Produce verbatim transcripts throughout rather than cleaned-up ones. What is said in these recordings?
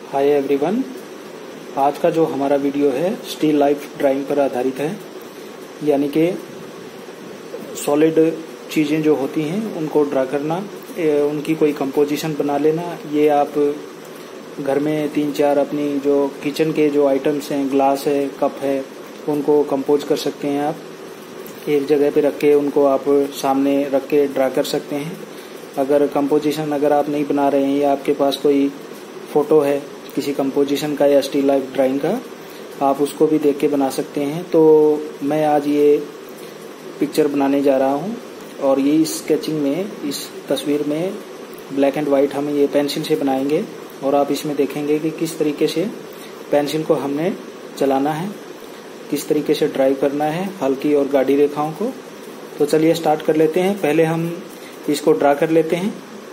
Hi everyone, आज का जो हमारा वीडियो है स्टिल लाइफ ड्राइंग पर आधारित है। यानी कि सॉलिड चीज़ें जो होती हैं उनको ड्रा करना, उनकी कोई कंपोजिशन बना लेना। ये आप घर में तीन चार अपनी जो किचन के जो आइटम्स हैं, ग्लास है, कप है, उनको कंपोज कर सकते हैं। आप एक जगह पे रख के उनको आप सामने रख के ड्रा कर सकते हैं। अगर कंपोजिशन अगर आप नहीं बना रहे हैं या आपके पास कोई फ़ोटो है किसी कंपोजिशन का या स्टिल लाइफ ड्राइंग का, आप उसको भी देख के बना सकते हैं। तो मैं आज ये पिक्चर बनाने जा रहा हूँ और ये स्केचिंग में, इस तस्वीर में ब्लैक एंड वाइट हम ये पेंसिल से बनाएंगे और आप इसमें देखेंगे कि किस तरीके से पेंसिल को हमने चलाना है, किस तरीके से ड्राइव करना है हल्की और गाढ़ी रेखाओं को। तो चलिए स्टार्ट कर लेते हैं। पहले हम इसको ड्रा कर लेते हैं।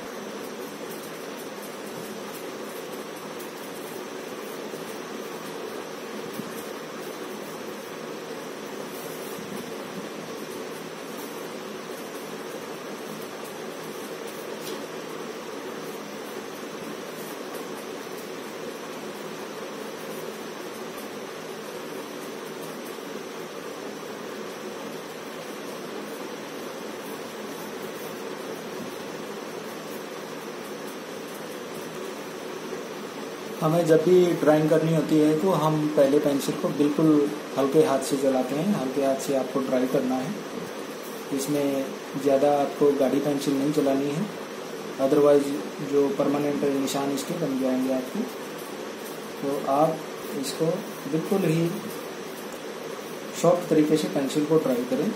हमें जब भी ड्राइंग करनी होती है तो हम पहले पेंसिल को बिल्कुल हल्के हाथ से चलाते हैं। हल्के हाथ से आपको ड्राइव करना है। इसमें ज़्यादा आपको गाढ़ी पेंसिल नहीं चलानी है, अदरवाइज जो परमानेंट निशान इसके बन जाएंगे आपके। तो आप इसको बिल्कुल ही सॉफ्ट तरीके से पेंसिल को ड्राइव करें।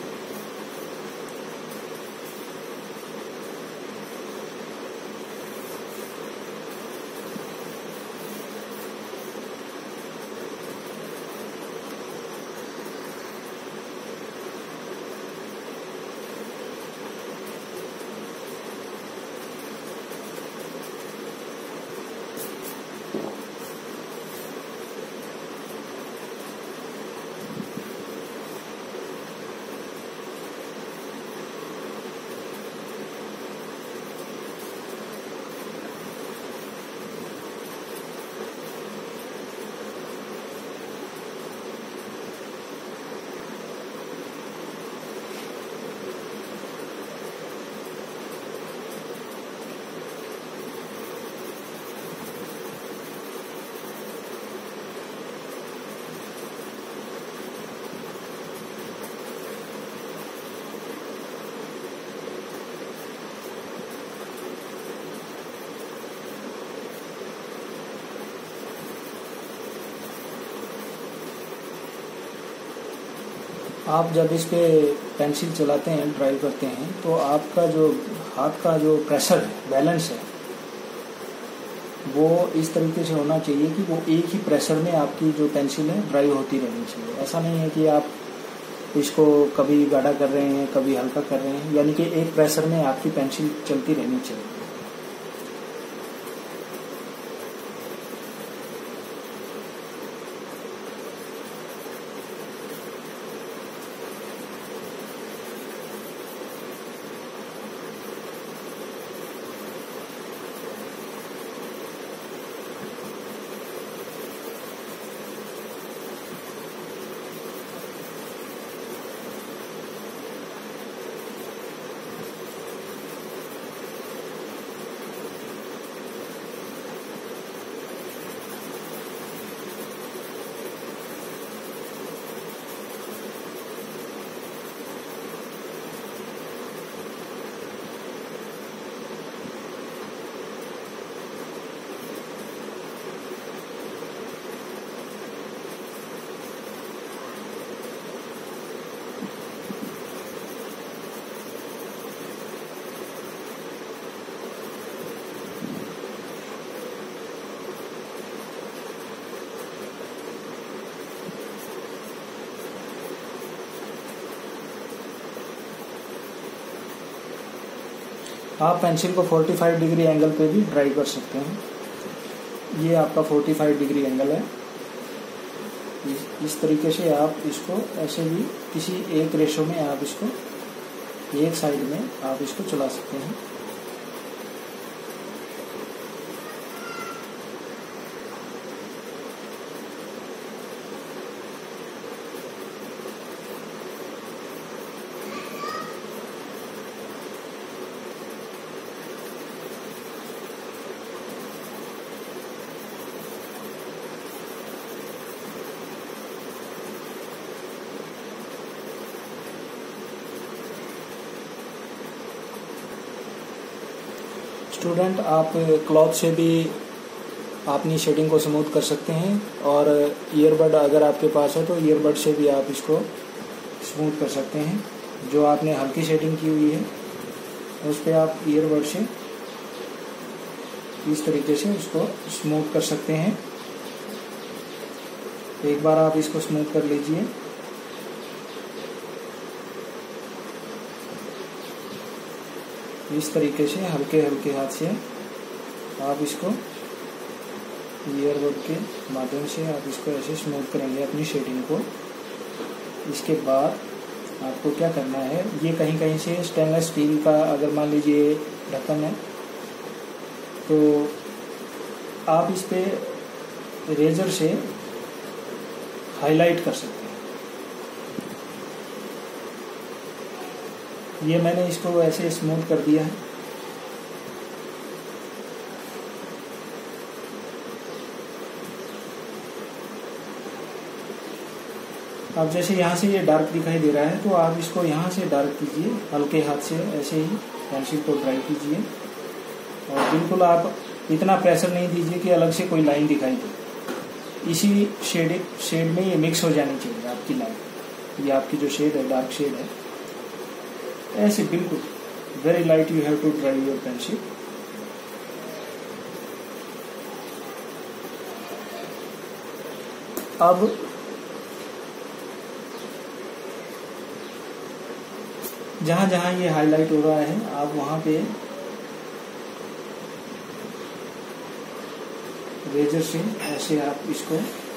आप जब इस पे पेंसिल चलाते हैं, ड्राइव करते हैं, तो आपका जो हाथ का जो प्रेशर है, बैलेंस है, वो इस तरीके से होना चाहिए कि वो एक ही प्रेशर में आपकी जो पेंसिल है ड्राइव होती रहनी चाहिए। ऐसा नहीं है कि आप इसको कभी गाढ़ा कर रहे हैं, कभी हल्का कर रहे हैं। यानी कि एक प्रेशर में आपकी पेंसिल चलती रहनी चाहिए। आप पेंसिल को पैंतालीस डिग्री एंगल पे भी ड्राइव कर सकते हैं। ये आपका पैंतालीस डिग्री एंगल है। इस तरीके से आप इसको ऐसे भी किसी एक रेशो में आप इसको एक साइड में आप इसको चला सकते हैं। स्टूडेंट, आप क्लॉथ से भी अपनी शेडिंग को स्मूथ कर सकते हैं, और ईयरबड अगर आपके पास है तो ईयरबड से भी आप इसको स्मूथ कर सकते हैं। जो आपने हल्की शेडिंग की हुई है उस पर आप ईयरबड से इस तरीके से उसको स्मूथ कर सकते हैं। एक बार आप इसको स्मूथ कर लीजिए। इस तरीके से हल्के हल्के हाथ से आप इसको ईयरबड के माध्यम से आप इसको ऐसे स्मूथ करेंगे अपनी शेडिंग को। इसके बाद आपको क्या करना है, ये कहीं कहीं से स्टेनलेस स्टील का अगर मान लीजिए ढक्कन है तो आप इस पे रेजर से हाईलाइट कर सकते हैं। ये मैंने इसको ऐसे स्मूथ कर दिया है। अब जैसे यहाँ से ये डार्क दिखाई दे रहा है तो आप इसको यहाँ से डार्क कीजिए, हल्के हाथ से ऐसे ही पेंसिल को ड्राई कीजिए, और बिल्कुल आप इतना प्रेशर नहीं दीजिए कि अलग से कोई लाइन दिखाई दे। इसी शेड शेड में ये मिक्स हो जानी चाहिए आपकी लाइन। ये आपकी जो शेड है, डार्क शेड है, ऐसे बिल्कुल very light you have to dry your pencil. अब जहां जहां ये हाईलाइट हो रहा है आप वहां पे रेजर से ऐसे आप इसको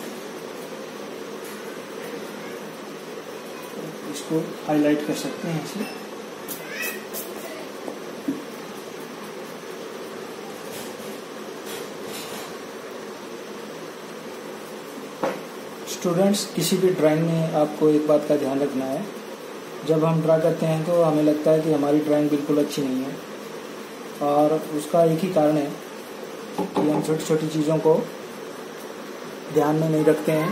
इसको हाईलाइट कर सकते हैं ऐसे। स्टूडेंट्स, किसी भी ड्राइंग में आपको एक बात का ध्यान रखना है, जब हम ड्रा करते हैं तो हमें लगता है कि हमारी ड्राइंग बिल्कुल अच्छी नहीं है, और उसका एक ही कारण है कि हम छोटी छोटी चीज़ों को ध्यान में नहीं रखते हैं।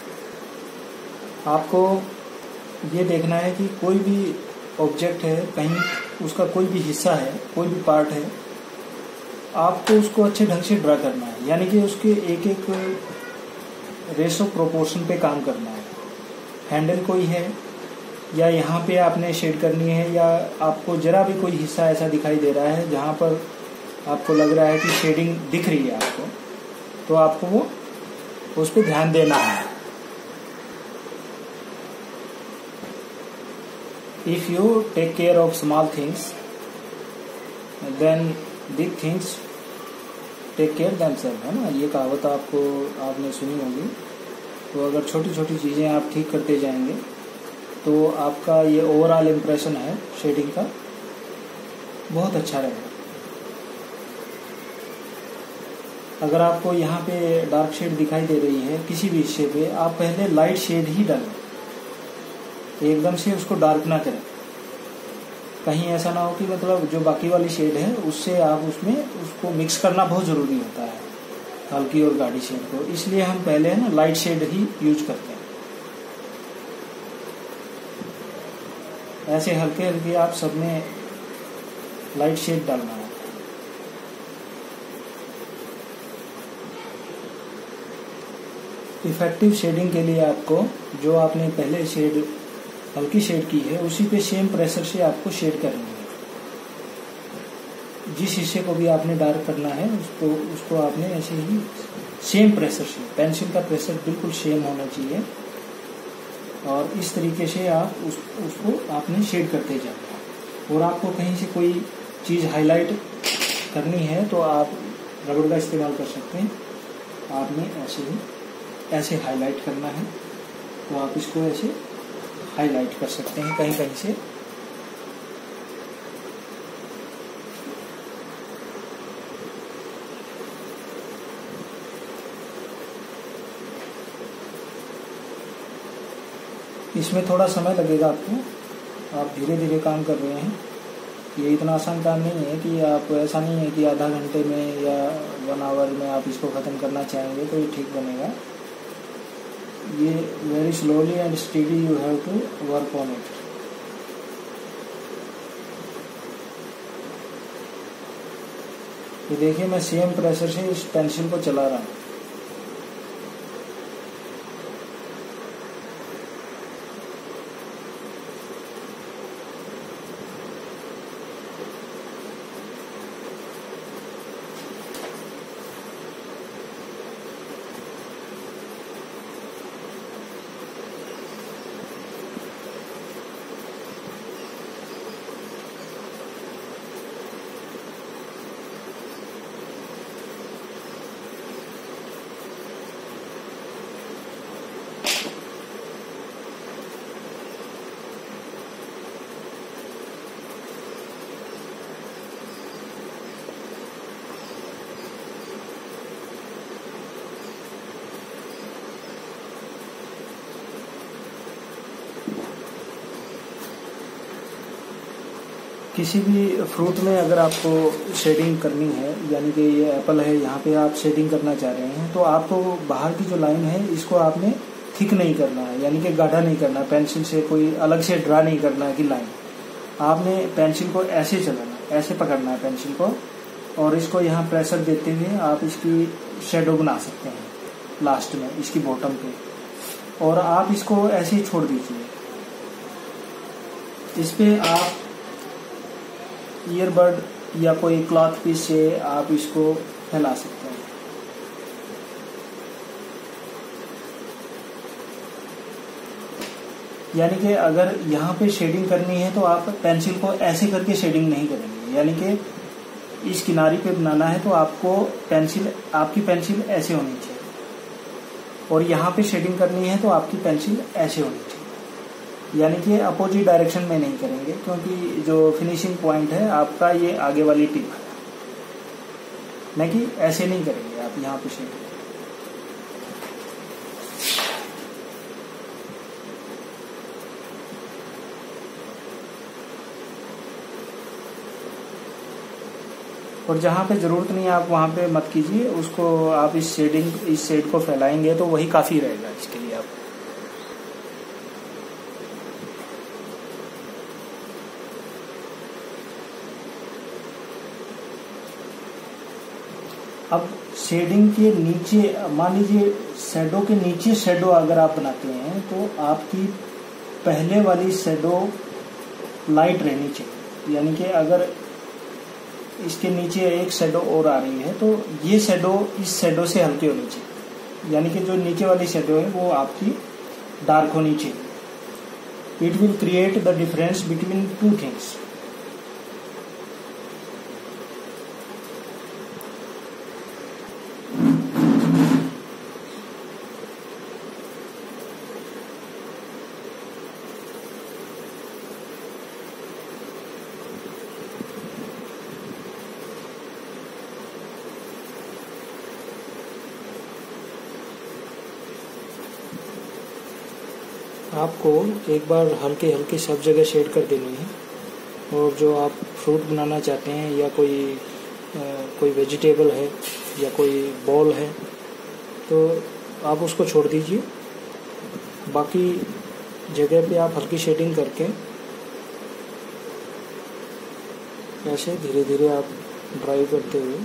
आपको ये देखना है कि कोई भी ऑब्जेक्ट है, कहीं उसका कोई भी हिस्सा है, कोई भी पार्ट है, आपको उसको अच्छे ढंग से ड्रा करना है, यानी कि उसके एक एक रेशो प्रोपोर्शन पे काम करना है। हैंडल कोई है या यहाँ पे आपने शेड करनी है, या आपको जरा भी कोई हिस्सा ऐसा दिखाई दे रहा है जहाँ पर आपको लग रहा है कि शेडिंग दिख रही है आपको, तो आपको वो उस पर ध्यान देना है। If you take care of small things then big things take care themselves, है ना, ये कहावत आपको आपने सुनी होगी। तो अगर छोटी छोटी चीज़ें आप ठीक करते जाएंगे तो आपका ये ओवरऑल इम्प्रेशन है शेडिंग का बहुत अच्छा रहेगा। अगर आपको यहाँ पे डार्क शेड दिखाई दे रही है किसी भी हिस्से पे, आप पहले लाइट शेड ही डालें, एकदम से उसको डार्क ना करें। कहीं ऐसा ना हो कि मतलब जो बाकी वाली शेड है उससे आप उसमें उसको मिक्स करना बहुत ज़रूरी होता है, हल्की और गाढ़ी शेड को, इसलिए हम पहले है ना लाइट शेड ही यूज करते हैं। ऐसे हल्के हल्के आप सब में लाइट शेड डालना है। इफेक्टिव शेडिंग के लिए आपको जो आपने पहले शेड हल्की शेड की है उसी पे सेम प्रेशर से आपको शेड करनी है। जिस हिस्से को भी आपने डार्क करना है उसको उसको आपने ऐसे ही सेम प्रेशर से, पेंसिल का प्रेशर बिल्कुल सेम होना चाहिए, और इस तरीके से आप उस, उसको आपने शेड करते जाना है। और आपको कहीं से कोई चीज़ हाईलाइट करनी है तो आप रबड़ का इस्तेमाल कर सकते हैं। आपने ऐसे ही ऐसे हाईलाइट करना है तो आप इसको ऐसे हाईलाइट कर सकते हैं कहीं कहीं से। इसमें थोड़ा समय लगेगा आपको, आप धीरे धीरे काम कर रहे हैं। ये इतना आसान काम नहीं है कि आप, ऐसा नहीं है कि आधा घंटे में या वन आवर में आप इसको ख़त्म करना चाहेंगे तो ये ठीक बनेगा। ये very slowly and steady you have to work on it. ये देखिए मैं सेम प्रेशर से इस पेंसिल को चला रहा हूँ। किसी भी फ्रूट में अगर आपको शेडिंग करनी है, यानी कि ये एप्पल है, यहाँ पे आप शेडिंग करना चाह रहे हैं, तो आपको बाहर की जो लाइन है इसको आपने थिक नहीं करना है, यानी कि गाढ़ा नहीं करना, पेंसिल से कोई अलग से ड्रा नहीं करना है कि लाइन। आपने पेंसिल को ऐसे चलाना, ऐसे पकड़ना है पेंसिल को, और इसको यहाँ प्रेशर देते हुए आप इसकी शेडो बना सकते हैं लास्ट में, इसकी बॉटम पे, और आप इसको ऐसे ही छोड़ दीजिए। इस पे आप ईयरबड या कोई क्लॉथ पीस से आप इसको फैला सकते हैं। यानी कि अगर यहाँ पे शेडिंग करनी है तो आप पेंसिल को ऐसे करके शेडिंग नहीं करेंगे, यानी कि इस किनारी पे बनाना है तो आपको पेंसिल आपकी पेंसिल ऐसे होनी चाहिए, और यहाँ पे शेडिंग करनी है तो आपकी पेंसिल ऐसे होनी चाहिए, यानी कि अपोजिट डायरेक्शन में नहीं करेंगे, क्योंकि जो फिनिशिंग पॉइंट है आपका ये आगे वाली टिप है, नहीं कि ऐसे नहीं करेंगे आप यहाँ पे शेडिंग। और जहाँ पे जरूरत नहीं है आप वहाँ पे मत कीजिए, उसको आप इस शेडिंग इस शेड को फैलाएंगे तो वही काफी रहेगा इसके लिए। आप अब शेडिंग के नीचे, मान लीजिए शेडो के नीचे शेडो अगर आप बनाते हैं तो आपकी पहले वाली शेडो लाइट रहनी चाहिए, यानी कि अगर इसके नीचे एक शेडो और आ रही है तो ये शेडो इस शेडो से हल्की होनी चाहिए, यानी कि जो नीचे वाली शेडो है वो आपकी डार्क होनी चाहिए। It will create the difference between two things. आपको एक बार हल्के हल्के सब जगह शेड कर देनी है, और जो आप फ्रूट बनाना चाहते हैं या कोई आ, कोई वेजिटेबल है या कोई बॉल है तो आप उसको छोड़ दीजिए। बाकी जगह पे आप हल्की शेडिंग करके ऐसे धीरे धीरे आप ड्राई करते हुए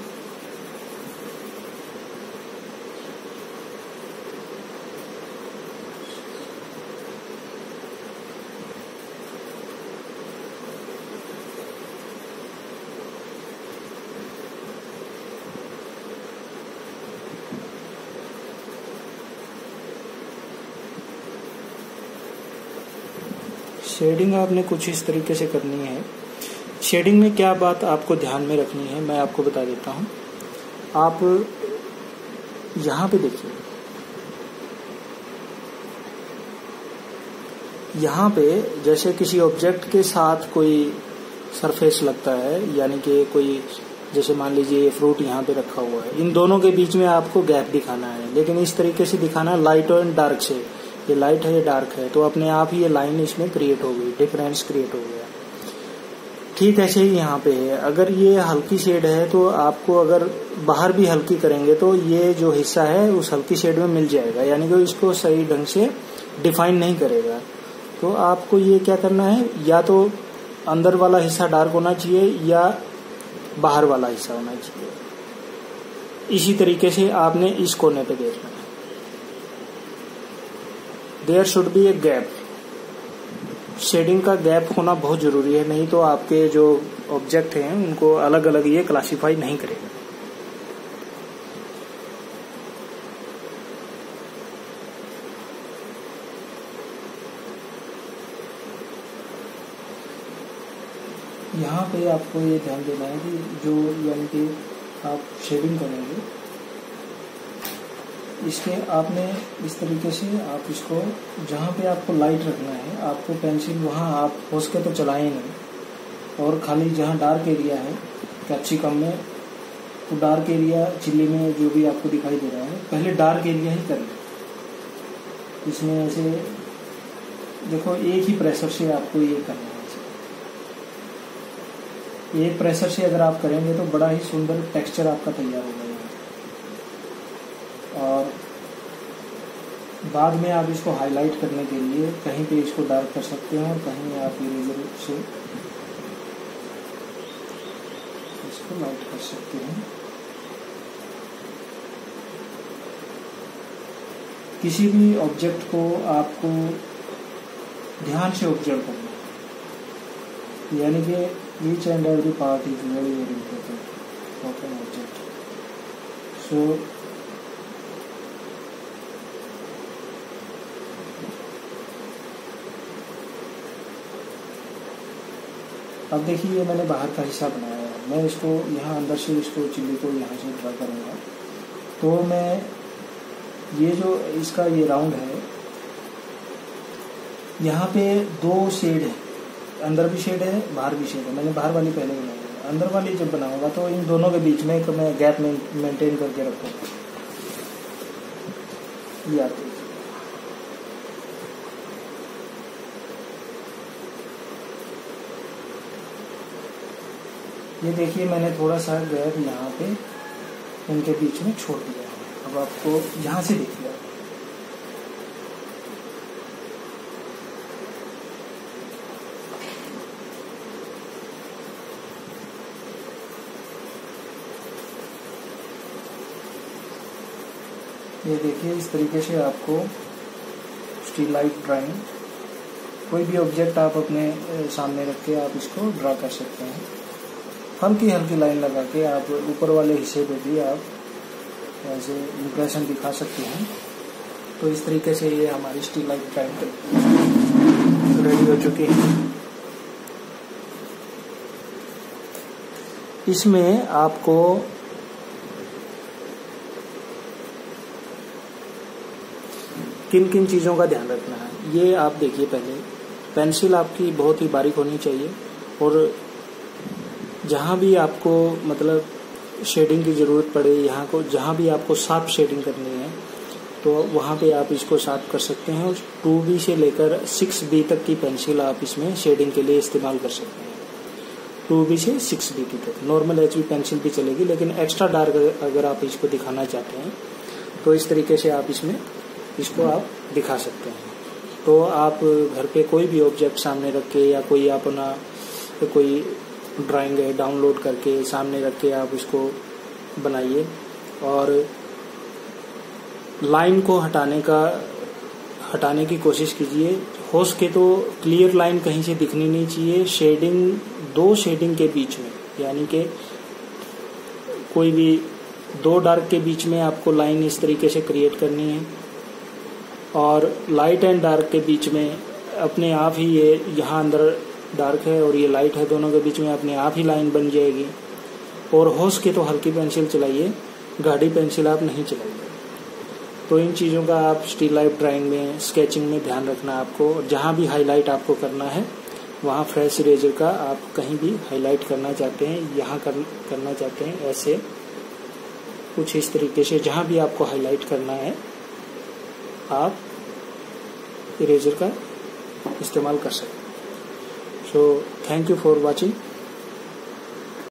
शेडिंग आपने कुछ इस तरीके से करनी है। शेडिंग में क्या बात आपको ध्यान में रखनी है मैं आपको बता देता हूँ। आप यहाँ पे देखिए, यहाँ पे जैसे किसी ऑब्जेक्ट के साथ कोई सरफेस लगता है, यानी कि कोई, जैसे मान लीजिए ये फ्रूट यहाँ पे रखा हुआ है, इन दोनों के बीच में आपको गैप दिखाना है, लेकिन इस तरीके से दिखाना लाइट और डार्क से। ये लाइट है ये डार्क है, तो अपने आप ही ये लाइन इसमें क्रिएट हो गई, डिफरेंस क्रिएट हो गया। ठीक ऐसे ही यहाँ पे है, अगर ये हल्की शेड है तो आपको अगर बाहर भी हल्की करेंगे तो ये जो हिस्सा है उस हल्की शेड में मिल जाएगा, यानी कि इसको सही ढंग से डिफाइन नहीं करेगा। तो आपको ये क्या करना है, या तो अंदर वाला हिस्सा डार्क होना चाहिए या बाहर वाला हिस्सा होना चाहिए। इसी तरीके से आपने इस कोने पे देखना है। There should be a gap. Shading का गैप होना बहुत जरूरी है, नहीं तो आपके जो ऑब्जेक्ट हैं उनको अलग अलग ये क्लासिफाई नहीं करेगा। यहाँ पे आपको ये ध्यान देना है कि जो यानी कि आप शेडिंग करेंगे इसके आपने इस तरीके से आप इसको जहाँ पे आपको लाइट रखना है आपको पेंसिल वहाँ आप हो सके तो चलाएं नहीं, और खाली जहाँ डार्क एरिया है कैप्सिकम में तो डार्क एरिया चिल्ली में जो भी आपको दिखाई दे रहा है पहले डार्क एरिया ही करें। इसमें ऐसे देखो एक ही प्रेशर से आपको ये करना है। एक प्रेशर से अगर आप करेंगे तो बड़ा ही सुंदर टेक्सचर आपका तैयार होगा। और बाद में आप इसको हाईलाइट करने के लिए कहीं पे इसको डार्क कर सकते हैं और कहीं आप इरेजर से इसको लाइट कर सकते हैं। किसी भी ऑब्जेक्ट को आपको ध्यान से ऑब्जर्व करना है, यानी कि each and every part is very very important of an object. So अब देखिए ये मैंने बाहर का हिस्सा बनाया है, मैं इसको यहाँ अंदर से इसको चिल्ली को यहाँ से ड्रा करूँगा। तो मैं ये जो इसका ये राउंड है यहाँ पे दो शेड है, अंदर भी शेड है बाहर भी शेड है। मैंने बाहर वाली पहले बनाई है, अंदर वाली जब बनाऊंगा तो इन दोनों के बीच में एक मैं गैप मेंटेन करके रखूँगा। ये आते ये देखिए मैंने थोड़ा सा गैप यहाँ पे इनके बीच में छोड़ दिया है। अब आपको यहाँ से देखिए, ये देखिए इस तरीके से आपको स्टिल लाइफ ड्राइंग कोई भी ऑब्जेक्ट आप अपने सामने रख के आप इसको ड्रा कर सकते हैं। हल्की हल्की लाइन लगा के आप ऊपर वाले हिस्से पे भी आप ऐसे इम्प्रेशन दिखा सकते हैं। तो इस तरीके से ये हमारी स्टिल लाइफ ड्राइंग रेडी हो चुकी है। इसमें आपको किन किन चीज़ों का ध्यान रखना है ये आप देखिए। पहले पेंसिल आपकी बहुत ही बारीक होनी चाहिए, और जहाँ भी आपको मतलब शेडिंग की ज़रूरत पड़े, यहाँ को जहाँ भी आपको साफ शेडिंग करनी है तो वहाँ पे आप इसको साफ कर सकते हैं। टू बी से लेकर सिक्स बी तक की पेंसिल आप इसमें शेडिंग के लिए इस्तेमाल कर सकते हैं। टू बी से सिक्स बी तक नॉर्मल एच बी पेंसिल भी चलेगी, लेकिन एक्स्ट्रा डार्क अगर आप इसको दिखाना चाहते हैं तो इस तरीके से आप इसमें इसको आप दिखा सकते हैं। तो आप घर पे कोई भी ऑब्जेक्ट सामने रख के या कोई अपना कोई ड्राइंग है डाउनलोड करके सामने रख के आप इसको बनाइए। और लाइन को हटाने का हटाने की कोशिश कीजिए। हो सके तो क्लियर लाइन कहीं से दिखनी नहीं चाहिए। शेडिंग दो शेडिंग के बीच में, यानी कि कोई भी दो डार्क के बीच में आपको लाइन इस तरीके से क्रिएट करनी है, और लाइट एंड डार्क के बीच में अपने आप ही ये यहाँ अंदर डार्क है और ये लाइट है, दोनों के बीच में अपने आप ही लाइन बन जाएगी। और हो सके तो हल्की पेंसिल चलाइए, गाढ़ी पेंसिल आप नहीं चलाइए। तो इन चीज़ों का आप स्टिल लाइफ ड्राइंग में स्केचिंग में ध्यान रखना आपको। और जहाँ भी हाईलाइट आपको करना है वहाँ फ्रेश इरेजर का आप कहीं भी हाईलाइट करना चाहते हैं, यहाँ कर, करना चाहते हैं, ऐसे कुछ इस तरीके से जहाँ भी आपको हाईलाइट करना है आप इरेजर का इस्तेमाल कर सकते हैं। So thank you for watching.